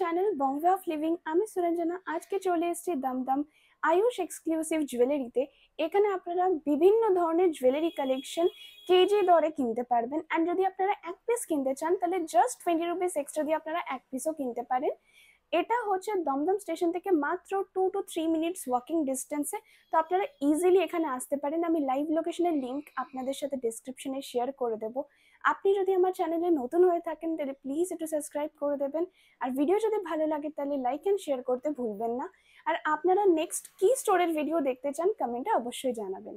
Channel Bong way of living. আমি সুরঞ্জনা। আজকে চলে এসেছি দমদম আয়ুষ এক্সক্লুসিভ জুয়েলারিতে। এখানে আপনারা বিভিন্ন ধরনের জুয়েলারি কালেকশন কেজি দরে কিনতে পারবেন। অ্যান্ড যদি আপনারা এক পিস কিনতে চান তাহলে জাস্ট 20 রুপিস এক্সট্রা দিয়ে আপনারা এক পিসও কিনতে পারেন। এটা হচ্ছে দমদম স্টেশন থেকে মাত্র 2 to 3 মিনিটস ওয়াকিং ডিস্টেন্সে। তো আপনারা ইজিলি এখানে আসতে পারেন। আমি লাইভ লোকেশনের লিঙ্ক আপনাদের সাথে ডেসক্রিপশনে শেয়ার করে দেবো। আপনি যদি আমার চ্যানেলে নতুন হয়ে থাকেন তাহলে প্লিজ একটু সাবস্ক্রাইব করে দেবেন। আর ভিডিও যদি ভালো লাগে তাহলে লাইক অ্যান্ড শেয়ার করতে ভুলবেন না। আর আপনারা নেক্সট কি স্টোরের ভিডিও দেখতে চান কমেন্টে অবশ্যই জানাবেন।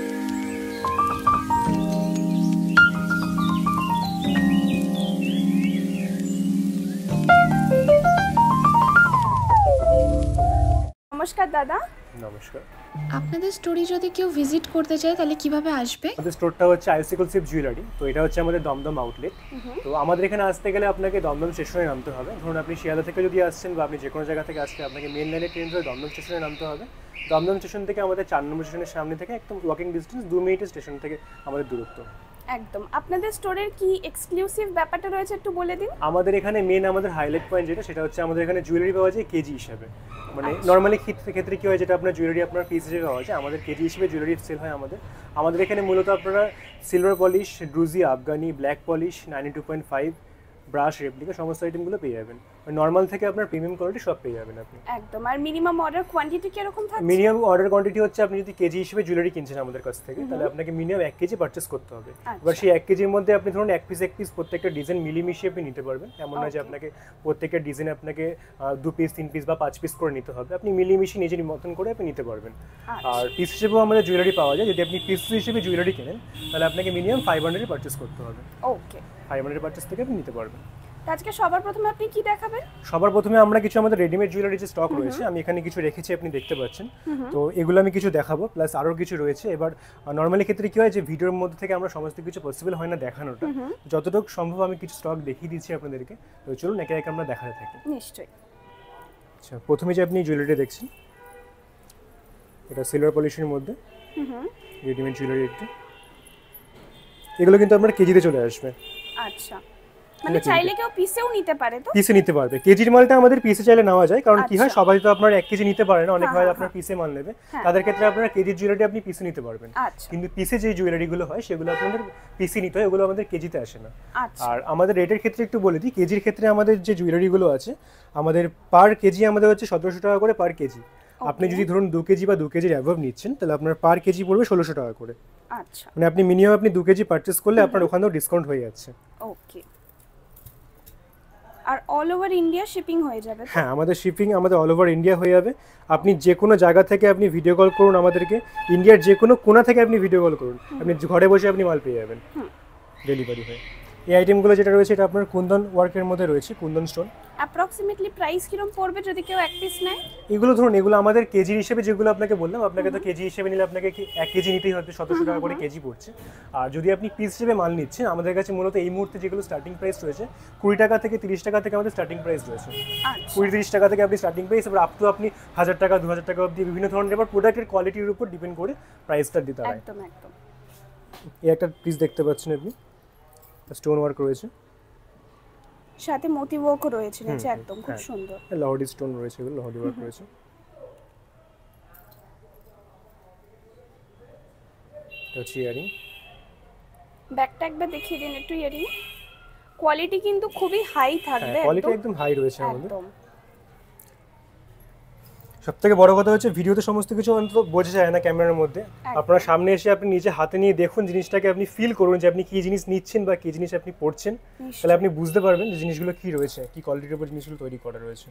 নমস্কার দাদা। নমস্কার। আপনাদের স্টোরি যদি কেউ ভিজিট করতে চায় তাহলে কিভাবে আসবে? আমাদের স্টোরটা হচ্ছে আয়ুষ এক্সক্লুসিভ জুয়েলারি। তো এটা হচ্ছে আমাদের দমদম আউটলেট। তো আমাদের এখানে আসতে গেলে আপনাকে দমদম স্টেশনে নামতে হবে। ধরুন আপনি শিয়ালদা থেকে যদি আসছেন বা আপনি যে কোনো জায়গা থেকে আসলে আপনাকে মেন লাইনে ট্রেন ধরে দমদম স্টেশনে নামতে হবে। দমদম স্টেশন থেকে আমাদের 4 নম্বর স্টেশনের সামনে থেকে একদম ওয়াকিং ডিস্টেন্স 2 মিনিটের স্টেশন থেকে আমাদের দূরত্ব। একদম। আপনাদের স্টোরের কি এক্সক্লুসিভ ব্যাপারটা রয়েছে একটু বলে দিন। আমাদের এখানে মেন আমাদের হাইলাইট পয়েন্ট যেটা সেটা হচ্ছে আমাদের এখানে জুয়েলারি পাওয়া যায় কেজি হিসাবে। মানে নর্মালি ক্ষেত্রে কি হয় যেটা আপনার জুয়েলারি আপনার পিস হিসেবে পাওয়া যায়, আমাদের কেজি হিসেবে জুয়েলারি সেল হয় আমাদের এখানে মূলত আপনারা silver polish, druzy, Afghani, black polish, 92.5, brush, replica সমস্ত আইটেমগুলো পেয়ে যাবেন। নর্মাল থেকে আপনার প্রিমিয়াম কোয়ালিটি সব পেয়ে যাবেন আপনি। একদম। আর মিনিমাম অর্ডার কোয়ান্টিটি কি রকম থাকে? মিনিমাম অর্ডার কোয়ান্টিটি হচ্ছে আপনি যদি কেজি হিসেবে জুয়েলারি কিনছেন আমাদের কাছ থেকে তাহলে আপনাকে মিনিমাম 1 কেজি পারচেস করতে হবে। এবার সেই 1 কেজির মধ্যে আপনি ধরুন এক পিস প্রত্যেকটা ডিজাইন মিলিমিশিয়ে আপনি নিতে পারবেন। এমন নয় যে আপনাকে প্রত্যেকটা ডিজাইন আপনাকে 2 পিস 3 পিস বা 5 পিস করে নিতে হবে। আপনি মিলিমিশিয়ে নিজের মতন করে আপনি নিতে পারবেন। আর পিস হিসেবেও আমাদের জুয়েলারি পাওয়া যায়। যদি আপনি পিস হিসেবে জুয়েলারি কেনেন তাহলে আপনাকে মিনিমাম 500 পারচেস করতে হবে। ওকে, 500 পারচেস থেকে আপনি নিতে পারবেন। আজকে সবার প্রথমে আপনি কি দেখাবেন? সবার প্রথমে আমরা কিছু আমাদের রেডিমেড জুয়েলারি যে স্টক রয়েছে আমি এখানে কিছু রেখেছি, আপনি দেখতে পাচ্ছেন। তো এগুলো আমি কিছু দেখাবো, প্লাস আরও কিছু রয়েছে। এবার নর্মালি ক্ষেত্রে কি হয় যে ভিডিওর মধ্যে থেকে আমরা সমস্ত কিছু পসিবল হয় না দেখানোটা, যতটুকু সম্ভব আমি কিছু স্টক দেখিয়ে দিচ্ছি আপনাদেরকে। তো চলুন একে একে আমরা দেখাতে থাকি। নিশ্চয়ই। আচ্ছা, প্রথমে যে আপনি জুয়েলারি দেখছেন এটা সিলভার পলিশের মধ্যে রেডিমেড জুয়েলারি একটু। এগুলো কিন্তু আপনার কেজিতে চলে আসবে। আচ্ছা, মানে চাইলে কেউ পিসেও নিতে পারে? তো পিসে নিতে পারবে। কেজির মালটা আমাদের পিসে চাইলে নেওয়া যায়, কারণ কি হয় সবাই তো আপনার 1 কেজি নিতে পারে না, অনেক হয় আপনার পিসে মাল নেবে। তাদের ক্ষেত্রে আপনারা কেজির জুয়েলারি আপনি পিসে নিতে পারবেন। কিন্তু পিসে যে জুয়েলারিগুলো হয় সেগুলো আপনাদের পিসে নিতে হয়, ওগুলো আমাদের কেজিতে আসে না। আর আমাদের রেটের ক্ষেত্রে একটু বলে দিই, কেজির ক্ষেত্রে আমাদের যে জুয়েলারিগুলো আছে আমাদের পার কেজি আমাদের হচ্ছে 1700 টাকা করে পার কেজি। আপনি যদি ধরুন 2 কেজি বা 2 কেজির অ্যাভাব নিচ্ছেন তাহলে আপনার পার কেজি পড়বে 1600 টাকা করে। আচ্ছা, মানে আপনি মিনিমাম আপনি 2 কেজি পারচেস করলে আপনার ওখানেও ডিসকাউন্ট হয়ে যাচ্ছে। ওকে। আর অল ওভার ইন্ডিয়া শিপিং হয়ে যাবে? হ্যাঁ, আমাদের শিপিং আমাদের অল ওভার ইন্ডিয়া হয়ে যাবে। আপনি যে কোনো জায়গা থেকে আপনি ভিডিও কল করুন আমাদেরকে, ইন্ডিয়ার যে কোনো কোণা থেকে আপনি ভিডিও কল করুন, আপনি ঘরে বসে আপনি মাল পেয়ে যাবেন ডেলিভারি হয়ে। এই আইটেমগুলো যেটা রয়েছে এটা আপনার কুন্দন ওয়ার্কের মধ্যে রয়েছে, কুন্দন স্টোন। অ্যাপ্রক্সিমেটলি প্রাইস কিরকম পড়বে যদি কেউ এক পিস নেয়? এগুলো ধরুন এগুলো আমাদের কেজি হিসেবে যেগুলো আপনাকে বললাম, আপনাকে তো কেজি হিসেবে নিলে আপনাকে 1 কেজি নিতেই হবে, 1700 টাকা করে কেজি পড়ছে। আর যদি আপনি পিস হিসেবে মাল নিচ্ছেন আমাদের কাছে মূলত এই মুহূর্তে যেগুলো স্টার্টিং প্রাইস রয়েছে 20 টাকা থেকে 30 টাকা থেকে আমাদের স্টার্টিং প্রাইস রয়েছে। 20-30 টাকা থেকে আপনি স্টার্টিং প্রাইস, এবার আপ টু আপনি 1000 টাকা 2000 টাকা অবধি বিভিন্ন ধরনের এবার প্রোডাক্টের কোয়ালিটির উপর ডিপেন্ড করে প্রাইসটা দিতে হয়। একদম একদম। এই একটা পিস দেখতে পাচ্ছেন আপনি, স্টোন ওয়ার্ক রয়েছে, সাথে মোতি ওয়ার্কও রয়েছে নিচে, একদম খুব সুন্দর। লহরি স্টোন রয়েছে, এগুলো লহরি ওয়ার্ক রয়েছে। এটা হচ্ছে ইয়ারিং। ব্যাকটা একবার দেখিয়ে দিন একটু। ইয়ারিং কোয়ালিটি কিন্তু খুবই হাই থাকবে। কোয়ালিটি একদম হাই রয়েছে আমাদের। সবথেকে বড় কথা হচ্ছে ভিডিওতে সমস্ত কিছু অন্তত বোঝা যায় না ক্যামেরার মধ্যে। আপনারা সামনে এসে আপনি নিজে হাতে নিয়ে দেখুন জিনিসটাকে, আপনি ফিল করুন যে আপনি কি জিনিস নিচ্ছেন বা কি জিনিস আপনি পড়ছেন, তাহলে আপনি বুঝতে পারবেন যে জিনিসগুলো কি রয়েছে, কি কোয়ালিটির উপর জিনিসগুলো তৈরি করা রয়েছে।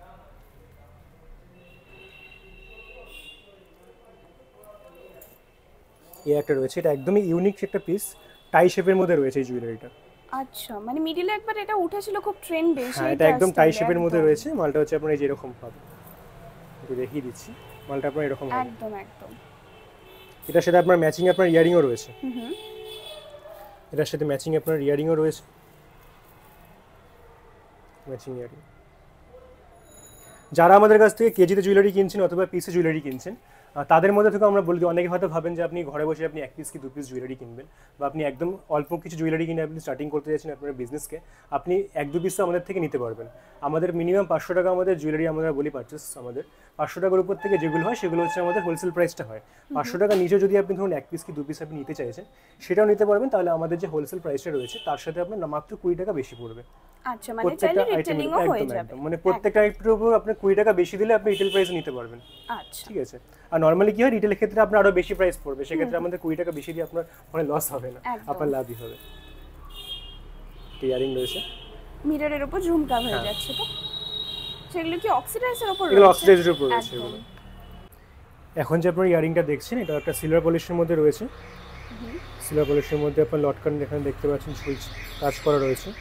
এই একটা রয়েছে, এটা একদমই ইউনিক একটা পিস, টাই শেপের মধ্যে রয়েছে এই জুয়েলারিটা। আচ্ছা, মানে মিডিলে একবার এটা উঠেছিল খুব ট্রেন্ডে। হ্যাঁ, এটা একদম টাই শেপের মধ্যে রয়েছে। মালটা হচ্ছে আপনার এই যে এরকম পাবে, একটু দেখিয়ে দিচ্ছি। মালটা আপনার এরকম হবে একদম একদম। এটার সাথে আপনার ম্যাচিং আপনার ইয়ারিংও রয়েছে। এটার সাথে ম্যাচিং আপনার ইয়ারিংও রয়েছে, ম্যাচিং ইয়ারিং। যারা আমাদের কাছ থেকে কেজিতে জুয়েলারি কিনছেন অথবা পিসে জুয়েলারি কিনছেন, তাদের মধ্যে থেকে আমরা বলি অনেকে হয়তো ভাবেন যে আপনি ঘরে বসে আপনি এক পিস কি দু পিস জুয়েলারি কিনবেন, বা আপনি একদম অল্প কিছু জুয়েলারি কিনে আপনি স্টার্টিং করতে যাচ্ছেন আপনার বিজনেসকে, আপনি এক দু পিস আমাদের থেকে নিতে পারবেন। আমাদের মিনিমাম 500 টাকা আমাদের জুয়েলারি আমরা বলি পারচেস, আমাদের 500 টাকার উপর থেকে যেগুলো হয় সেগুলো হচ্ছে আমাদের হোলসেল প্রাইসটা হয়। 500 টাকা নিচে যদি আপনি ধরুন এক পিস কি দু পিস আপনি নিতে চাইছেন সেটাও নিতে পারবেন, তাহলে আমাদের যে হোলসেল প্রাইসটা রয়েছে তার সাথে আপনার মাত্র 20 টাকা বেশি পড়বে। আচ্ছা, মানে চাইলে রিটেলিংও হয়ে যাবে, মানে প্রত্যেকটা আইটেমের উপর আপনি 20 টাকা বেশি দিলে আপনি রিটেল প্রাইসে নিতে পারবেন। আচ্ছা, ঠিক আছে। আর নরমালি কি হয় রিটেলের ক্ষেত্রে আপনার আরো বেশি প্রাইস পড়বে, সেক্ষেত্রে আমাদের 20 টাকা বেশি দিয়ে আপনার মানে লস হবে না, আপনার লাভই হবে। ইয়ারিং রয়েছে, মিররের উপর ঝুমকা হয়ে যাচ্ছে, তো সেগুলো কি অক্সিডাইজের উপর রয়েছে? এগুলো অক্সিডাইজের উপর রয়েছে এগুলো। এখন যে আপনার ইয়ারিংটা দেখছেন এটা একটা সিলভার পলিশের মধ্যে রয়েছে। সিলভার পলিশের মধ্যে আপনার লটকান এখানে দেখতে পাচ্ছেন সুইচ কাজ করা রয়েছে।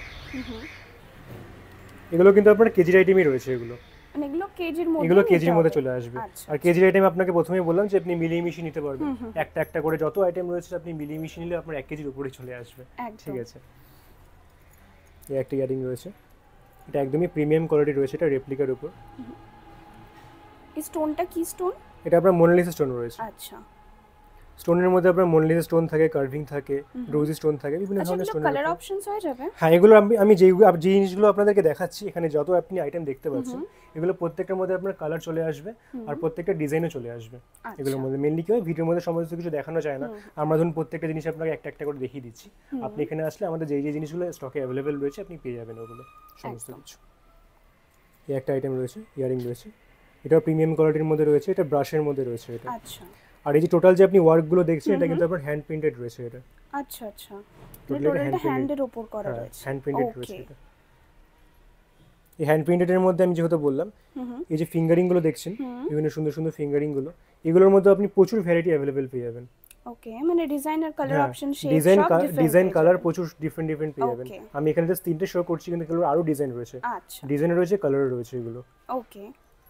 এগুলো কিন্তু আপনার কেজির আইটেমই রয়েছে, এগুলো মানে এগুলো কেজির মধ্যে চলে আসবে। আর কেজির আইটেম আপনাকে প্রথমেই বললাম যে আপনি মিলিয়ে মিশিয়ে নিতে পারবেন, একটা একটা করে যত আইটেম রয়েছে আপনি মিলিয়ে মিশিয়ে নিলে আপনার 1 কেজির উপরে চলে আসবে। ঠিক আছে। এই একটা ইয়ারিং রয়েছে, এটা একদমই প্রিমিয়াম কোয়ালিটি রয়েছে, এটা রেপ্লিকার উপর। এই স্টোনটা কি স্টোন? এটা আপনার মোনালিসা স্টোন রয়েছে। আচ্ছা, স্টোনের মধ্যে আপনার মোনালিসা স্টোন থাকে, কার্ভিং থাকে, রোজি স্টোন থাকে, বিভিন্ন ধরনের স্টোন। কালার অপশনস হয়ে যাবে? হ্যাঁ, এগুলো আমি যে জিনিসগুলো আপনাদেরকে দেখাচ্ছি এখানে যত আপনি আইটেম দেখতে পাচ্ছেন এগুলো প্রত্যেকটার মধ্যে আপনার কালার চলে আসবে আর প্রত্যেকটা ডিজাইনও চলে আসবে। এগুলোর মধ্যে মেইনলি কি হয়, ভিডিওর মধ্যে সমস্ত কিছু দেখানো যায় না, আমরা ধরুন প্রত্যেকটা জিনিস আপনাকে একটা একটা করে দেখিয়ে দিচ্ছি। আপনি এখানে আসলে আমাদের যে জিনিসগুলো স্টকে অ্যাভেলেবেল রয়েছে আপনি পেয়ে যাবেন ওগুলো সমস্ত কিছু। এই একটা আইটেম রয়েছে, ইয়ারিং রয়েছে, এটা প্রিমিয়াম কোয়ালিটির মধ্যে রয়েছে, এটা ব্রাশের মধ্যে রয়েছে এটা। আচ্ছা। আর এই যে টোটাল যে আপনি ওয়ার্কগুলো দেখছেন এটা কিন্তু আপনার হ্যান্ড প্রিন্টেড রয়েছে এটা। আচ্ছা আচ্ছা, টোটালটা হ্যান্ডের উপর করা রয়েছে, হ্যান্ড প্রিন্টেড রয়েছে এটা। এই হ্যান্ড প্রিন্টেডের মধ্যে আমি যেহেতু বললাম এই যে ফিঙ্গারিং গুলো দেখছেন, বিভিন্ন সুন্দর সুন্দর ফিঙ্গারিং গুলো, এগুলোর মধ্যে আপনি প্রচুর ভ্যারাইটি अवेलेबल পেয়ে যাবেন। ওকে, মানে ডিজাইন আর কালার অপশন শেপ সব ডিজাইন কালার প্রচুর ডিফারেন্ট পেয়ে যাবেন। আমি এখানে জাস্ট 3টে শো করছি, কিন্তু এগুলোর আরো ডিজাইন রয়েছে। আচ্ছা, ডিজাইন রয়েছে, কালার রয়েছে এগুলো। ওকে।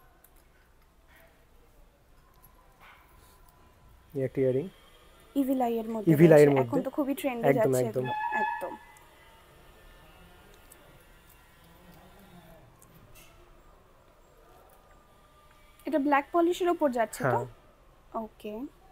এই একটা ইয়ারিং ইভিল আইয়ের মধ্যে এখন তো খুবই ট্রেন্ডে যাচ্ছে একদম। এটা ব্ল্যাক পলিশের উপর যাচ্ছে তো? ওকে।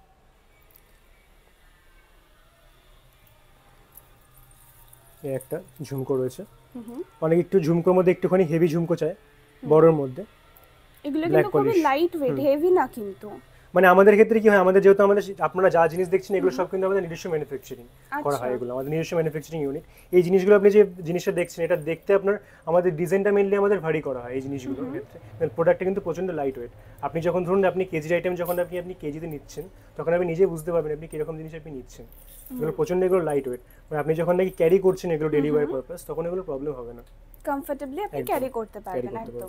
এই একটা ঝুমকো রয়েছে, অনেক একটু ঝুমকোর মধ্যে একটুখানি হেভি ঝুমকো চাই বড়র মধ্যে। এগুলো কিন্তু খুবই লাইট ওয়েট, হেভি না কিন্তু। মানে আমাদের ক্ষেত্রে কি হয়, আমাদের যেহেতু আপনারা যা জিনিস দেখছেন এগুলো সব কিন্তু আমাদের নিজস্ব ম্যানুফ্যাকচারিং করা হয়, এগুলো আমাদের নিজস্ব ম্যানুফ্যাকচারিং ইউনিট। এই জিনিসগুলো আপনি যে জিনিসটা দেখছেন এটা দেখতে আপনার আমাদের ডিজাইনটা মেইনলি আমাদের ভারী করা হয় এই জিনিসগুলোর ক্ষেত্রে। প্রোডাক্টটা কিন্তু প্রচন্ড লাইট ওয়েট। আপনি যখন ধরুন আপনি কেজির আইটেম যখন আপনি কেজিতে নিচ্ছেন তখন আপনি নিজে বুঝতে পারবেন আপনি কিরকম জিনিস আপনি নিচ্ছেন। এগুলো প্রচন্ড এগুলো লাইট ওয়েট, মানে আপনি যখন নাকি ক্যারি করছেন এগুলো ডেইলি ওয়্যার পারপাস তখন এগুলো প্রবলেম হবে না, কমফোর্টেবলি আপনি ক্যারি করতে পারবেন একদম।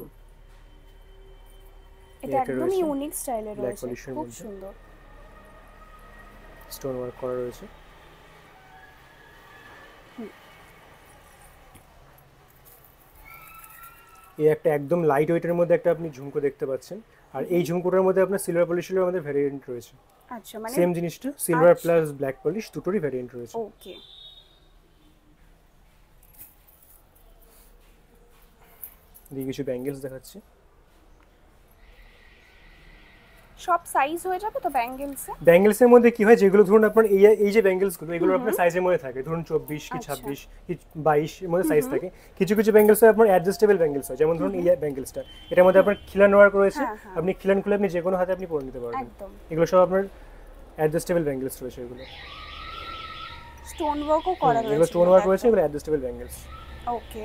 এটা একদম ইউনিক স্টাইলে রয়েছে, খুব সুন্দর স্টোন ওয়ার্ক করা রয়েছে। এই একটা একদম লাইট ওয়েটের মধ্যে একটা আপনি ঝুমকো দেখতে পাচ্ছেন, আর এই ঝুমকোটার মধ্যে আপনার সিলভার পলিশেরও আমাদের ভ্যারিয়েন্ট রয়েছে। আচ্ছা, মানে সেম জিনিসটা সিলভার প্লাস ব্ল্যাক পলিশ দুটোরই ভ্যারিয়েন্ট রয়েছে। ওকে। এই কিছু ব্যাঙ্গেলস দেখাচ্ছি, সব সাইজ হয়ে যাবে তো ব্যাঙ্গেলসে? ব্যাঙ্গেলসের মধ্যে কি হয়, যেগুলো ধরুন আপনার এই যে ব্যাঙ্গেলসগুলো এগুলো আপনার সাইজের মধ্যে থাকে, ধরুন 24 কি 26 কি 22 এর মধ্যে সাইজ থাকে। কিছু কিছু ব্যাঙ্গেলস আপনার অ্যাডজাস্টেবল ব্যাঙ্গেলস হয়, যেমন ধরুন এই ব্যাঙ্গেলসটা এটার মধ্যে আপনার খিলান ওয়ার্ক রয়েছে, আপনি খিলান খুলে আপনি যে কোনো হাতে আপনি পরে নিতে পারবেন। এগুলো সব আপনার অ্যাডজাস্টেবল ব্যাঙ্গেলস রয়েছে, এগুলো স্টোন ওয়ার্কও করা রয়েছে, এগুলো স্টোন ওয়ার্ক রয়েছে, এগুলো অ্যাডজাস্টেবল ব্যাঙ্গেলস। ওকে।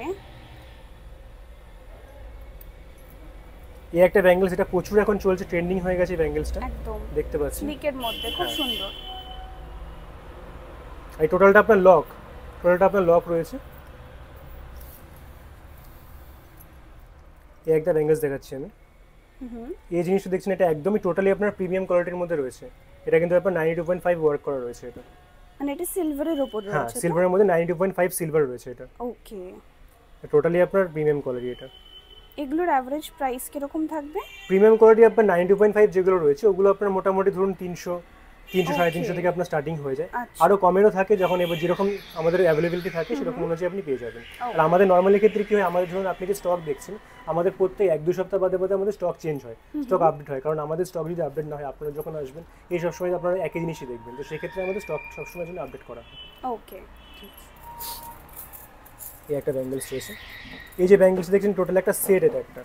এই একটা ব্যাঙ্গেলস, এটা প্রচুর এখন চলছে, ট্রেন্ডিং হয়ে গেছে ব্যাঙ্গেলসটা, একদম দেখতে পাচ্ছেন স্লিকের মধ্যে খুব সুন্দর। এই টোটালটা আপনার লক রয়েছে। এই একটা ব্যাঙ্গেলস দেখাচ্ছি আমি। এই জিনিসটা দেখছেন এটা একদমই টোটালি আপনার প্রিমিয়াম কোয়ালিটির মধ্যে রয়েছে। এটা কিন্তু আপনার 92.5 ওয়ার্ক করা রয়েছে এটা, মানে এটা সিলভারের উপর রয়েছে। হ্যাঁ, সিলভারের মধ্যে 92.5 সিলভার রয়েছে এটা। ওকে, টোটালি আপনার প্রিমিয়াম কোয়ালিটি এটা। এগুলোর এভারেজ প্রাইস কিরকম থাকবে? প্রিমিয়াম কোয়ালিটি আপনার 92.5 যেগুলো রয়েছে ওগুলো আপনার মোটামুটি ধরুন 300 300 350 থেকে আপনার স্টার্টিং হয়ে যায়। আরো কমেরও থাকে, যখন এবার যেরকম আমাদের অ্যাভেলেবিলিটি থাকে সেরকম অনুযায়ী আপনি পেয়ে যাবেন। আর আমাদের নর্মালি ক্ষেত্রে কি হয়, আমাদের ধরুন আপনি যে স্টক দেখছেন, আমাদের প্রত্যেক 1-2 সপ্তাহ বাদে বাদে আমাদের স্টক চেঞ্জ হয়, স্টক আপডেট হয়। কারণ আমাদের স্টক যদি আপডেট না হয়, আপনারা যখন আসবেন এই সবসময় আপনারা একই জিনিসই দেখবেন, তো সেক্ষেত্রে আমাদের স্টক সবসময় জন্য আপডেট করা হয়। ওকে, এই একটা ব্যাঙ্গেলস রয়েছে। এই যে ব্যাঙ্গেলস দেখছেন, টোটাল একটা সেট, এটা একটা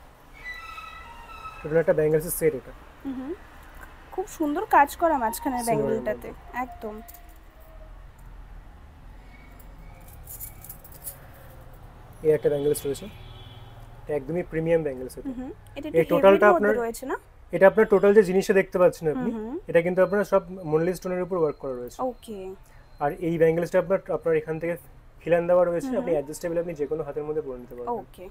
টোটাল একটা ব্যাঙ্গেলসের সেট। এটা খুব সুন্দর কাজ করা মাঝখানের ব্যাঙ্গেলটাতে, একদম। এই একটা ব্যাঙ্গেলস রয়েছে, এটা একদমই প্রিমিয়াম ব্যাঙ্গেলস। এটা এই টোটালটা আপনার রয়েছে না? এটা আপনার টোটাল যে জিনিসটা দেখতে পাচ্ছেন আপনি, এটা কিন্তু আপনার সব মনলি স্টোনের উপর ওয়ার্ক করা রয়েছে। ওকে। আর এই ব্যাঙ্গেলসটা আপনার এখান থেকে ফিলান দেওয়া রয়েছে, আপনি অ্যাডজাস্টেবল, আপনি যে কোনো হাতের মধ্যে পরে নিতে পারবেন। ওকে।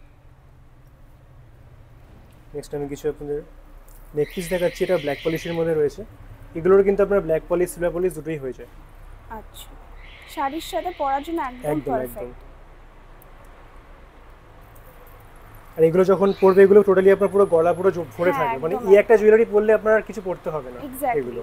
নেক্সট আমি কিছু আপনাদের নেক পিস দেখাচ্ছি, এটা ব্ল্যাক পলিশের মধ্যে রয়েছে। এগুলোর কিন্তু আপনার ব্ল্যাক পলিশ, সিলভার পলিশ দুটোই হয়ে যায়। আচ্ছা, শাড়ির সাথে পরার জন্য একদম পারফেক্ট। আর এগুলো যখন পরবে, এগুলো টোটালি আপনার পুরো গলা পুরো ভরে থাকবে, মানে এই একটা জুয়েলারি পরলে আপনার আর কিছু পরতে হবে না এগুলো।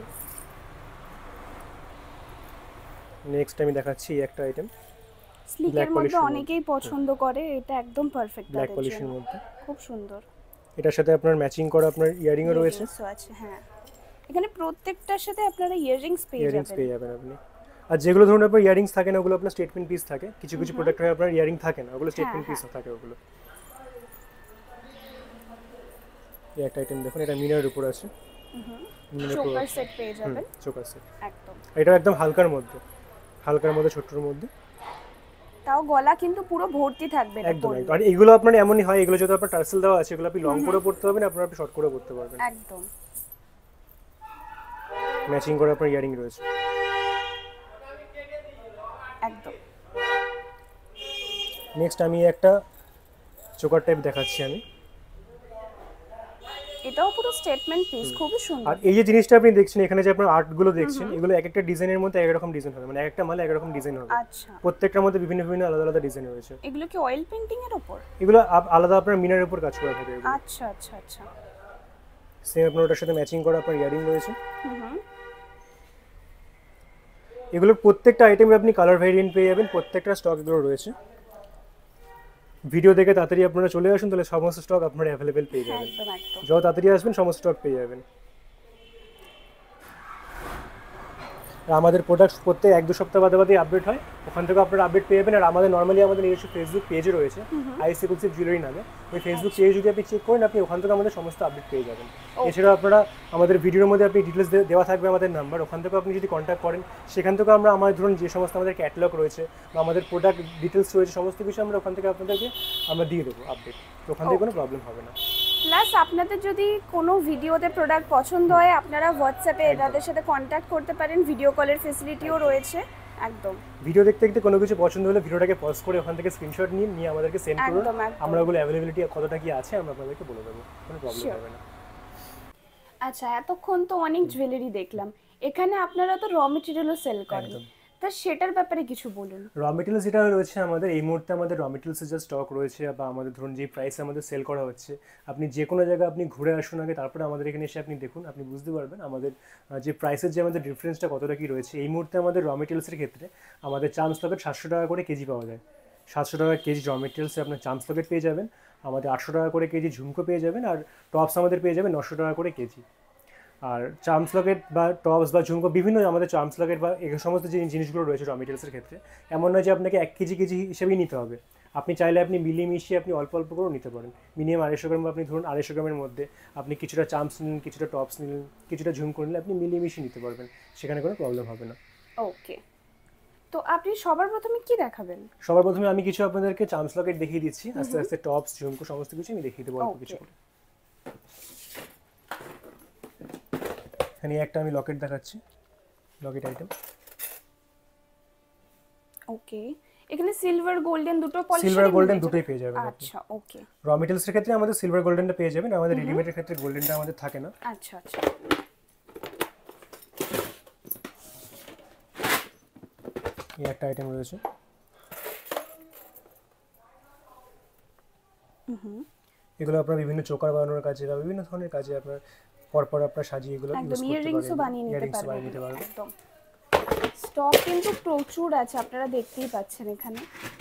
নেক্সট আমি দেখাচ্ছি এই একটা আইটেম, স্লিকের মধ্যে অনেকেই পছন্দ করে, এটা একদম পারফেক্ট ব্ল্যাক পলিশের মধ্যে, খুব সুন্দর। এটার সাথে আপনার ম্যাচিং করা আপনার ইয়ারিংও রয়েছে। হ্যাঁ, এখানে প্রত্যেকটার সাথে আপনারা ইয়ারিংস পেয়ে যাবেন আপনি। আর যেগুলো ধরুন আপনার ইয়ারিংস থাকে না, ওগুলো আপনার স্টেটমেন্ট পিস থাকে। কিছু কিছু প্রোডাক্ট হয় আপনার ইয়ারিং থাকে না, ওগুলো স্টেটমেন্ট পিস থাকে ওগুলো। এই একটা আইটেম দেখুন, এটা মিনার উপর আছে, চোকার সেট পেয়ে যাবেন, চোকার সেট একদম। এটা একদম হালকার মধ্যে ছোটর মধ্যে, তাও গলা কিন্তু পুরো ভর্তি থাকবে একদম। আর এগুলো আপনার এমনই হয়, এগুলো যদি আপনার টার্সেল দেওয়া আছে, এগুলো আপনি লং করে পড়তে পারবেন, আপনারা আপনি শর্ট করে পড়তে পারবেন, একদম। ম্যাচিং করে আপনার ইয়ারিং রয়েছে, একদম। নেক্সট আমি একটা চোকার টাইপ দেখাচ্ছি আমি, এটাও পুরো স্টেটমেন্ট পিস, খুবই সুন্দর। আর এই যে জিনিসটা আপনি দেখছেন এখানে, যে আপনার আর্ট গুলো দেখছেন, এগুলো এক একটা ডিজাইনের মধ্যে এক রকম ডিজাইন হবে, মানে একটা মালে এক রকম ডিজাইন হবে। আচ্ছা, প্রত্যেকটার মধ্যে বিভিন্ন বিভিন্ন আলাদা আলাদা ডিজাইন রয়েছে। এগুলো কি অয়েল পেইন্টিং এর উপর? এগুলো আলাদা আপনার মিনারের উপর কাজ করা থাকে এগুলো। আচ্ছা আচ্ছা আচ্ছা। সেম আপনার ওটার সাথে ম্যাচিং করা আপনার ইয়ারিং রয়েছে। এগুলোর প্রত্যেকটা আইটেমে আপনি কালার ভেরিয়েন্ট পেয়ে যাবেন, প্রত্যেকটা স্টক এগুলো রয়েছে। ভিডিও দেখে তাড়াতাড়ি আপনারা চলে আসুন, তাহলে সমস্ত স্টক আপনারা অ্যাভেলেবেল পেয়ে যাবেন। যত তাড়াতাড়ি আসবেন সমস্ত স্টক পেয়ে যাবেন। আমাদের প্রোডাক্ট প্রত্যেক 1-2 সপ্তাহ বাদে বাদে আপডেট হয়, ওখান থেকে আপনারা আপডেট পেয়ে যাবেন। আর আমাদের নর্মালি আমাদের নিজস্ব ফেসবুক পেজে রয়েছে, আইস এক্সক্লুসিভ জুয়েলারি নামে। ওই ফেসবুক পেজ যদি আপনি চেক করেন, আপনি ওখান থেকে আমাদের সমস্ত আপডেট পেয়ে যাবেন। এছাড়াও আপনারা আমাদের ভিডিওর মধ্যে আপনি ডিটেলস দেওয়া থাকবে আমাদের নাম্বার, ওখান থেকে আপনি যদি কন্ট্যাক্ট করেন, সেখান থেকে আমরা আমাদের ধরুন যে সমস্ত আমাদের ক্যাটালগ রয়েছে বা আমাদের প্রোডাক্ট ডিটেলস রয়েছে, সমস্ত কিছু আমরা ওখান থেকে আপনাদেরকে আমরা দিয়ে দেবো আপডেট, তো ওখান থেকে কোনো প্রবলেম হবে না। প্লাস আপনাদের যদি কোনো ভিডিওতে প্রোডাক্ট পছন্দ হয়, আপনারা হোয়াটসঅ্যাপে এনাদের সাথে কন্ট্যাক্ট করতে পারেন, ভিডিও কলের ফেসিলিটিও রয়েছে। একদম, ভিডিও দেখতে দেখতে কোনো কিছু পছন্দ হলে ভিডিওটাকে পজ করে ওখান থেকে স্ক্রিনশট নিয়ে আমাদেরকে সেন্ড করুন, আমরা ওগুলো অ্যাভেলেবিলিটি কতটা কি আছে আমরা আপনাদেরকে বলে দেবো, কোনো প্রবলেম হবে না। আচ্ছা, এতক্ষণ তো অনেক জুয়েলারি দেখলাম, এখানে আপনারা তো র মেটেরিয়ালও সেল করেন, তা সেটার ব্যাপারে কিছু বলুন। র মেটেরিয়ালস যেটা রয়েছে আমাদের এই মুহূর্তে, আমাদের র মেটেরিয়ালসের যে স্টক রয়েছে বা আমাদের ধরুন যে প্রাইসে আমাদের সেল করা হচ্ছে, আপনি যে কোনো জায়গায় আপনি ঘুরে আসুন আগে, তারপরে আমাদের এখানে এসে আপনি দেখুন, আপনি বুঝতে পারবেন আমাদের যে প্রাইসের যে আমাদের ডিফারেন্সটা কতটা কি রয়েছে। এই মুহূর্তে আমাদের র মেটেরিয়ালসের ক্ষেত্রে আমাদের চাম্স লকেট 700 টাকা করে কেজি পাওয়া যায়। 700 টাকা কেজি র মেটেরিয়ালসে আপনার চাম্স লকেট পেয়ে যাবেন, আমাদের 800 টাকা করে কেজি ঝুমকো পেয়ে যাবেন, আর টপস আমাদের পেয়ে যাবেন 900 টাকা করে কেজি। আর চাম্স লকেট বা টপস বা ঝুমকো বিভিন্ন আমাদের চাম্স লকেট বা এই সমস্ত যে জিনিসগুলো রয়েছে র মেটেরিয়ালসের ক্ষেত্রে, এমন নয় যে আপনাকে 1 কেজি হিসেবেই নিতে হবে। আপনি চাইলে আপনি মিলিয়ে মিশিয়ে আপনি অল্প অল্প করেও নিতে পারেন। মিনিমাম 250 গ্রাম, আপনি ধরুন 250 গ্রামের মধ্যে আপনি কিছুটা চাম্স নিলেন, কিছুটা টপস নিলেন, কিছুটা ঝুমকো নিলেন, আপনি মিলিয়ে মিশিয়ে নিতে পারবেন, সেখানে কোনো প্রবলেম হবে না। ওকে, তো আপনি সবার প্রথমে কি দেখাবেন? সবার প্রথমে আমি কিছু আপনাদেরকে চাম্স লকেট দেখিয়ে দিচ্ছি, আস্তে আস্তে টপস ঝুমকো সমস্ত কিছু আমি দেখিয়ে দেবো অল্প কিছু করে। এখানে একটা আমি লকেট দেখাচ্ছি, লকেট আইটেম। ওকে, এখানে সিলভার গোল্ডেন দুটো পলিশ, সিলভার গোল্ডেন দুটোই পেয়ে যাবেন। আচ্ছা, ওকে। র মেটেরিয়ালসের ক্ষেত্রে আমাদের সিলভার গোল্ডেনটা পেয়ে যাবেন, আমাদের রেডিমেডের ক্ষেত্রে গোল্ডেনটা আমাদের থাকে না। আচ্ছা আচ্ছা। এই একটা আইটেম রয়েছে। এগুলো আপনার বিভিন্ন চোকার বানানোর কাজে বা বিভিন্ন ধরনের কাজে আপনার পরপর আপনারা সাজিয়ে এগুলো ইউজ একদম করতে ইয়াররিংসও পারবেন, বানিয়ে নিতে ইয়াররিংসও বানিয়ে নিতে পারবেন পারবেন। একদম। স্টক কিন্তু প্রচুর আছে, আপনারা দেখতেই পাচ্ছেন এখানে।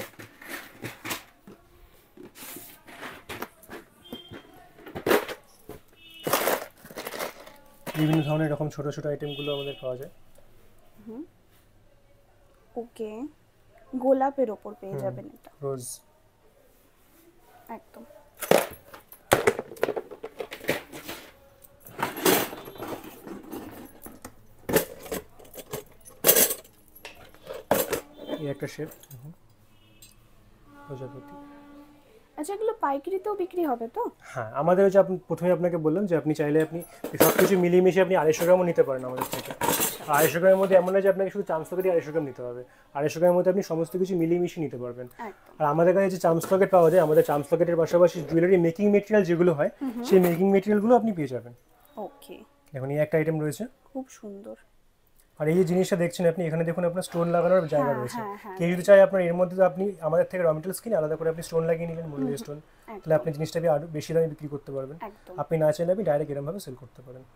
বিভিন্ন ধরনের এরকম ছোট ছোট আইটেমগুলো আমাদের পাওয়া যায়। ওকে, গোলাপের ওপর পেয়ে যাবেন এটা রোজ একদম। এই একটা শেপ প্রজাপতি। আচ্ছা, এগুলো পাইকারিতেও বিক্রি হবে তো? হ্যাঁ, আমাদের হচ্ছে আপনি প্রথমে আপনাকে বললাম যে আপনি চাইলে আপনি সব কিছু মিলিয়ে মিশিয়ে আপনি 250 গ্রামও নিতে পারেন আমাদের থেকে। 250 গ্রামের মধ্যে এমন নয় যে আপনাকে শুধু চামচলকেটই 250 গ্রাম নিতে হবে, 250 গ্রামের মধ্যে আপনি সমস্ত কিছু মিলিয়ে মিশিয়ে নিতে পারবেন। আর আমাদের কাছে যে চামচলকেট পাওয়া যায়, আমাদের চামচলকেটের পাশাপাশি জুয়েলারি মেকিং মেটেরিয়াল যেগুলো হয় সেই মেকিং মেটেরিয়ালগুলো আপনি পেয়ে যাবেন। ওকে, এখন এই একটা আইটেম রয়েছে, খুব সুন্দর। আর এই যে জিনিসটা দেখছেন আপনি এখানে দেখুন আপনার স্টোন লাগানোর জায়গা রয়েছে। কেউ যদি চায় আপনার এর মধ্যে তো আপনি আমাদের থেকে র মেটেরিয়ালস কিনে আলাদা করে আপনি স্টোন লাগিয়ে নিলেন, মূল্য স্টোন, তাহলে আপনি জিনিসটা আরো বেশি দামে বিক্রি করতে পারবেন। আপনি না চাইলে আপনি ডাইরেক্ট এরকম ভাবে সেল করতে পারেন।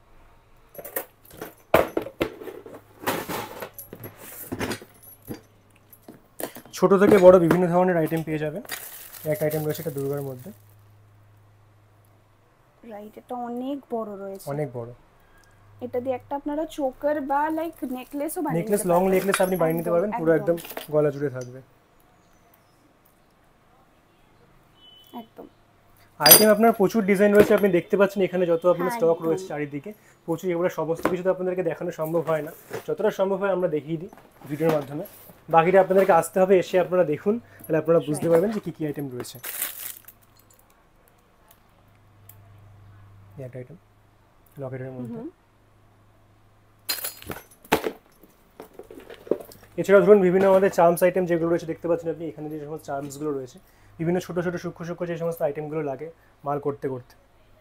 ছোট থেকে বড় বিভিন্ন ধরনের আইটেম পেয়ে যাবেন। একটা আইটেম রয়েছে এটা দুর্গার মধ্যে, রাইট, এটা অনেক বড় রয়েছে, অনেক বড়। এটা দিয়ে একটা আপনারা চোকার বা লাইক নেকলেসও বানিয়ে নেকলেস, লং নেকলেস আপনি বানিয়ে নিতে পারবেন, পুরো একদম গলা জুড়ে থাকবে একদম। আইটেম আপনার প্রচুর ডিজাইন রয়েছে, আপনি দেখতে পাচ্ছেন এখানে যত আপনার স্টক রয়েছে চারিদিকে প্রচুর। এগুলো সমস্ত কিছু তো আপনাদেরকে দেখানো সম্ভব হয় না, যতটা সম্ভব হয় আমরা দেখিয়ে দিই ভিডিওর মাধ্যমে। বাকিটা আপনাদেরকে আসতে হবে, এসে আপনারা দেখুন, তাহলে আপনারা বুঝতে পারবেন যে কী কী আইটেম রয়েছে। একটা আইটেম লকেটের মধ্যে, এছাড়াও ধরুন বিভিন্ন আমাদের চার্মস আইটেম যেগুলো রয়েছে দেখতে পাচ্ছেন আপনি এখানে যে সমস্ত চার্মসগুলো রয়েছে, বিভিন্ন ছোট ছোট সূক্ষ্ম সূক্ষ্ম যে সমস্ত আইটেমগুলো লাগে মাল করতে করতে।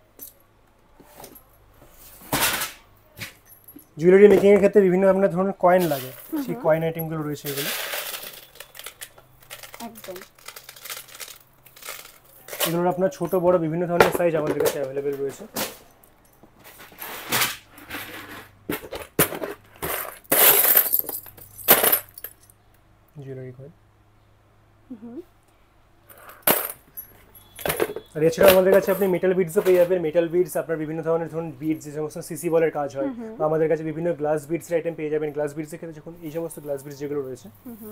জুয়েলারি মেকিং এর ক্ষেত্রে বিভিন্ন আপনার ধরনের কয়েন লাগে, সেই কয়েন আইটেমগুলো রয়েছে এগুলো একদম। এগুলোর আপনার ছোট বড় বিভিন্ন ধরনের সাইজ আমাদের কাছে অ্যাভেলেবেল রয়েছে। Jewellery coin. আর এছাড়াও আমাদের কাছে আপনি মেটাল বিডসও পেয়ে যাবেন। মেটাল বিডস আপনার বিভিন্ন ধরনের ধরুন বিডস, যে সমস্ত সিসি বলের কাজ হয়, বা আমাদের কাছে বিভিন্ন গ্লাস বিডসের আইটেম পেয়ে যাবেন। গ্লাস বিডসের ক্ষেত্রে যখন এই সমস্ত গ্লাস বিডস যেগুলো রয়েছে,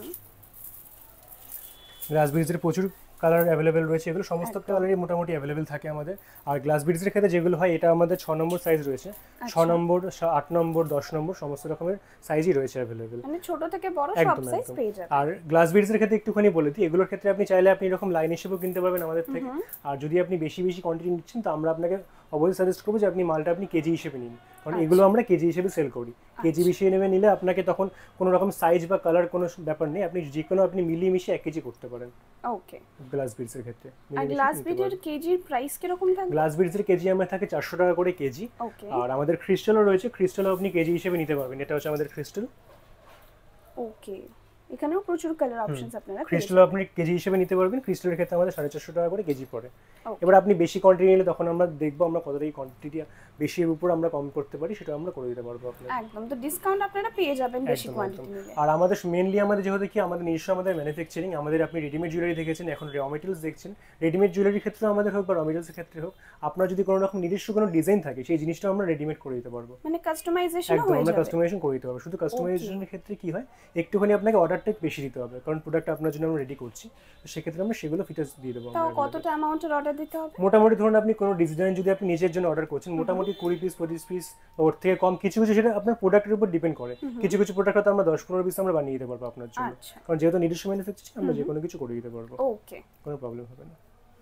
গ্লাস বিডসের প্রচুর কালার অ্যাভেলেবেল রয়েছে, এগুলো সমস্ত কালারই মোটামুটি অ্যাভেলেবেল থাকে আমাদের। আর গ্লাস বিডসের ক্ষেত্রে যেগুলো হয়, এটা আমাদের 6 নম্বর সাইজ রয়েছে, 6 নম্বর, 8 নম্বর, 10 নম্বর সমস্ত রকমের সাইজই রয়েছে অ্যাভেলেবেল, মানে ছোট থেকে বড় সব সাইজ পেয়ে যাবেন। আর গ্লাস বিডসের ক্ষেত্রে একটুখানি বলে দিই, এগুলোর ক্ষেত্রে আপনি চাইলে আপনি এরকম লাইন হিসেবেও কিনতে পারবেন আমাদের থেকে। আর যদি আপনি বেশি বেশি কোয়ান্টিটি নিচ্ছেন তো আমরা আপনাকে অবশ্যই সাজেস্ট করবো যে আপনি মালটা আপনি কেজি হিসেবে নিন, কারণ এগুলো আমরা কেজি হিসেবে সেল করি। কেজি বেশি নেবে নিলে আপনাকে তখন কোনো রকম সাইজ বা কালার কোনো ব্যাপার নেই, আপনি যে কোনো আপনি মিলিয়ে মিশিয়ে 1 কেজি করতে পারেন। ওকে, গ্লাস বিডসের ক্ষেত্রে। আর গ্লাস বিডের কেজির প্রাইস কি রকম থাকে? গ্লাস বিডসের কেজি আমরা থাকে 400 টাকা করে কেজি। আর আমাদের ক্রিস্টালও রয়েছে, ক্রিস্টালও আপনি কেজি হিসেবে নিতে পারবেন। এটা হচ্ছে আমাদের ক্রিস্টাল। ওকে, এখানেও প্রচুর কালার অপশনস আপনারা ক্রিস্টাল আপনি কেজি হিসেবে নিতে পারবেন। ক্রিস্টালের ক্ষেত্রে আমাদের 450 টাকা করে কেজি পড়ে। এবার আপনি বেশি কোয়ান্টিটি নিলে তখন আমরা দেখবো আমরা কতটা এই কোয়ান্টিটি বেশির উপর আমরা কম করতে পারি, সেটা আমরা করে দিতে পারবো আপনাদের। একদম, তো ডিসকাউন্ট আপনারা পেয়ে যাবেন বেশি কোয়ান্টিটি নিলে। আর আমাদের মেইনলি আমাদের যেহেতু কি আমাদের নিজস্ব আমাদের ম্যানুফ্যাকচারিং, আমাদের আপনি রেডিমেড জুয়েলারি দেখেছেন, এখন র মেটেরিয়ালস দেখছেন। রেডিমেড জুয়েলারির ক্ষেত্রে আমাদের হোক বা র মেটেরিয়ালসের ক্ষেত্রে হোক, আপনার যদি কোনো রকম নিজস্ব কোনো ডিজাইন থাকে সেই জিনিসটা আমরা রেডিমেড করে দিতে পারবো, মানে কাস্টমাইজেশন একদম হয়ে আমরা যাবে। কাস্টমাইজেশন করে দিতে পারবো। শুধু কাস্টমাইজেশনের ক্ষেত্রে কি হয়, একটুখানি আপনাকে অর্ডারটা বেশি দিতে হবে, কারণ প্রোডাক্ট আপনার জন্য আমরা রেডি করছি, তো সেক্ষেত্রে আমরা সেগুলো ফিচার্স দিয়ে দেবো। তাও কতটা অ্যামাউন্টের অর্ডার দিতে হবে? মোটামুটি ধরুন আপনি কোনো ডিজাইন যদি আপনি নিজের জন্য অর্ডার করছেন, মোটামুটি 20 পিস 25 পিস, ওর থেকে কম কিছু কিছু, সেটা আপনার প্রোডাক্টের উপর ডিপেন্ড করে। কিছু কিছু প্রোডাক্ট হয়তো আমরা 10-15 পিস আমরা বানিয়ে দিতে পারবো আপনার জন্য, কারণ যেহেতু নিজস্ব ম্যানুফ্যাকচারিং আমরা যে কোনো কিছু করে দিতে পারবো। ওকে, কোনো প্রবলেম হবে না।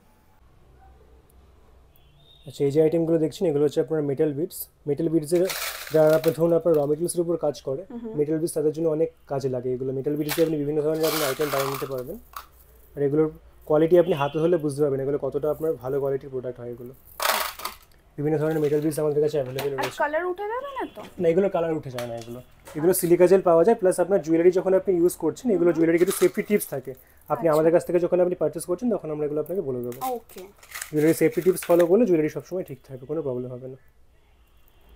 আচ্ছা, এই যে আইটেমগুলো দেখছেন এগুলো হচ্ছে আপনার মেটাল বিডস। মেটাল বিডসের যারা আপনার ধরুন আপনার র মেটেরিয়ালসের উপর কাজ করে, মেটাল বিডস তাদের জন্য অনেক কাজে লাগে এগুলো। মেটাল বিডস দিয়ে আপনি বিভিন্ন ধরনের আপনি আইটেম বানিয়ে নিতে পারবেন, আর এগুলোর কোয়ালিটি আপনি হাতে হলে বুঝতে পারবেন এগুলো কতটা আপনার ভালো কোয়ালিটির প্রোডাক্ট হয়। এগুলো বিভিন্ন ধরনের মেটাল বিডস আমাদের কাছে অ্যাভেলেবেল রয়েছে। কালার উঠে যাবে না তো? না, এগুলো কালার উঠে যায় না। এগুলো সিলিকা জেল পাওয়া যায়, প্লাস আপনার জুয়েলারি যখন আপনি ইউজ করছেন, এগুলো জুয়েলারি কিছু সেফটি টিপস থাকে, আপনি আমাদের কাছ থেকে যখন আপনি পারচেজ করছেন তখন আমরা এগুলো আপনাকে বলে দেবো। Okay, jewellery safety tips follow করলে জুয়েলারি সবসময় ঠিক থাকবে, কোনো প্রবলেম হবে না।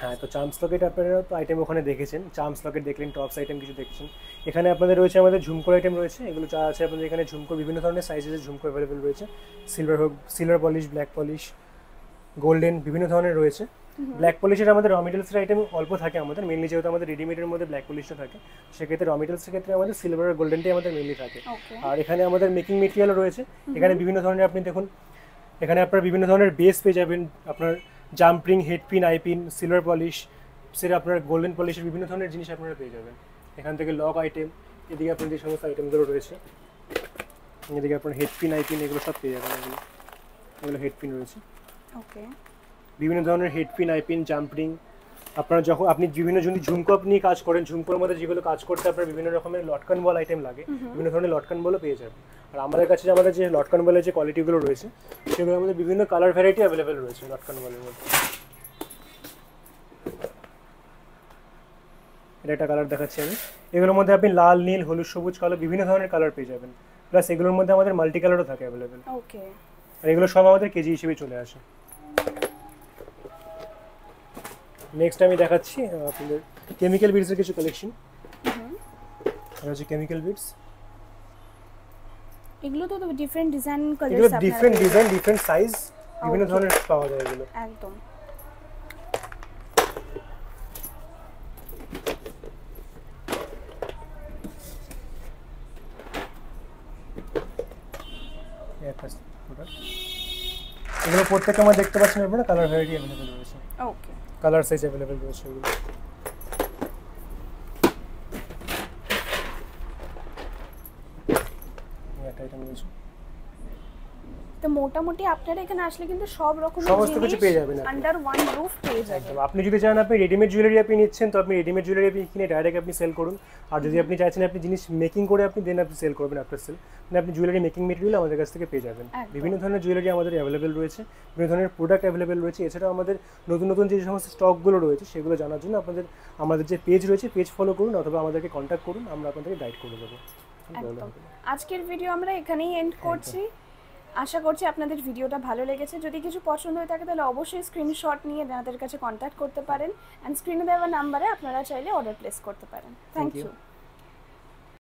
হ্যাঁ, তো চার্মস লকেট আপনারা তো আইটেম ওখানে দেখেছেন, চার্মস লকেট দেখলেন, টপস আইটেম কিছু দেখেছেন। এখানে আপনাদের রয়েছে আমাদের ঝুমকোর আইটেম রয়েছে, এগুলো যা আছে আপনাদের এখানে ঝুমকো বিভিন্ন ধরনের সাইজের ঝুমকো অ্যাভেলেবেল রয়েছে। সিলভার হোক, silver polish, black polish, golden, বিভিন্ন ধরনের রয়েছে। ব্ল্যাক পলিশের আমাদের র মেটেরিয়ালসের আইটেম অল্প থাকে আমাদের, মেনলি যেহেতু আমাদের রেডিমেডের মধ্যে ব্ল্যাক পলিশটা থাকে, সেক্ষেত্রে র মেটেরিয়ালসের ক্ষেত্রে আমাদের সিলভার আর গোল্ডেনটাই আমাদের মেনলি থাকে। আর এখানে আমাদের মেকিং মেটেরিয়ালও রয়েছে, এখানে বিভিন্ন ধরনের আপনি দেখুন, এখানে আপনার বিভিন্ন ধরনের বেস পেয়ে যাবেন, আপনার jumping, head pin, eye pin, silver polish, সেটা আপনার গোল্ডেন পলিশের বিভিন্ন ধরনের জিনিস আপনারা পেয়ে যাবেন। এখান থেকে লক আইটেম, এদিকে আপনার যে সমস্ত আইটেমগুলো রয়েছে, এদিকে আপনার হেড পিন, আই পিন, এগুলো সব পেয়ে যাবেন। এগুলো হেড পিন রয়েছে, ওকে, বিভিন্ন ধরনের head pin, eye pin, jumping. আপনারা যখন আপনি বিভিন্ন যদি ঝুমকো আপনি কাজ করেন, ঝুমকোর মধ্যে যেগুলো কাজ করতে আপনার বিভিন্ন রকমের লটকান বল আইটেম লাগে, বিভিন্ন ধরনের লটকান বলও পেয়ে যাবেন। আর আমাদের কাছে আমাদের যে লটকান বলের যে কোয়ালিটিগুলো রয়েছে, সেগুলো আমাদের বিভিন্ন কালার ভ্যারাইটি অ্যাভেলেবেল রয়েছে লটকান বলের মধ্যে। এটা একটা কালার দেখাচ্ছি আমি, এগুলোর মধ্যে আপনি লাল, নীল, হলুদ, সবুজ, কালো বিভিন্ন ধরনের কালার পেয়ে যাবেন। প্লাস এগুলোর মধ্যে আমাদের মাল্টি কালারও থাকে অ্যাভেলেবেল। ওকে, আর এগুলো সব আমাদের কেজি হিসেবে চলে আসে। নেক্সট আমি দেখাচ্ছি আপনাদের কেমিক্যাল বিডসের কিছু কালেকশন। এটা হচ্ছে কেমিক্যাল বিডস, এগুলো তো ডিফারেন্ট ডিজাইন এগুলো কালারস আপনারা ডিফারেন্ট ডিজাইন, ডিফারেন্ট সাইজ, বিভিন্ন ধরনের পাওয়া যায় এগুলো। একদম। এগুলো প্রত্যেকটা আমরা দেখতে পাচ্ছেন, আপনারা কালার ভ্যারাইটি অ্যাভেলেবেল রয়েছে। ওকে, কালার সাইজ অ্যাভেলেবেল রয়েছে এগুলো। একটা আইটেম রয়েছে। তো মোটামুটি আপনারা এখানে আসলে কিন্তু সব রকমের সমস্ত কিছু পেয়ে যাবেন আন্ডার ওয়ান রুফ পেয়ে যাবেন। একদম। আপনি যদি চান আপনি রেডিমেড জুয়েলারি আপনি নিচ্ছেন, তো আপনি রেডিমেড জুয়েলারি আপনি কিনে ডাইরেক্ট আপনি সেল করুন। আর যদি আপনি চাইছেন আপনি জিনিস মেকিং করে আপনি দেন আপনি সেল করবেন আফটার সেল, মানে আপনি জুয়েলারি মেকিং মেটেরিয়াল আমাদের কাছ থেকে পেয়ে যাবেন। বিভিন্ন ধরনের জুয়েলারি আমাদের অ্যাভেলেবেল রয়েছে, বিভিন্ন ধরনের প্রোডাক্ট অ্যাভেলেবেল রয়েছে। এছাড়াও আমাদের নতুন নতুন যে সমস্ত স্টকগুলো রয়েছে সেগুলো জানার জন্য আমাদের যে পেজ রয়েছে পেজ ফলো করুন, অথবা আমাদেরকে কন্ট্যাক্ট করুন, আমরা আপনাদেরকে গাইড করে দেবো। আজকের ভিডিও আমরা এখানেই এন্ড করছি। আশা করছি আপনাদের ভিডিওটা ভালো লেগেছে। যদি কিছু পছন্দ হয়ে থাকে তাহলে অবশ্যই স্ক্রিনশট নিয়ে আমাদের কাছে কন্ট্যাক্ট করতে পারেন, অ্যান্ড স্ক্রিনে দেওয়া নাম্বারে আপনারা চাইলে অর্ডার প্লেস করতে পারেন। Thank you.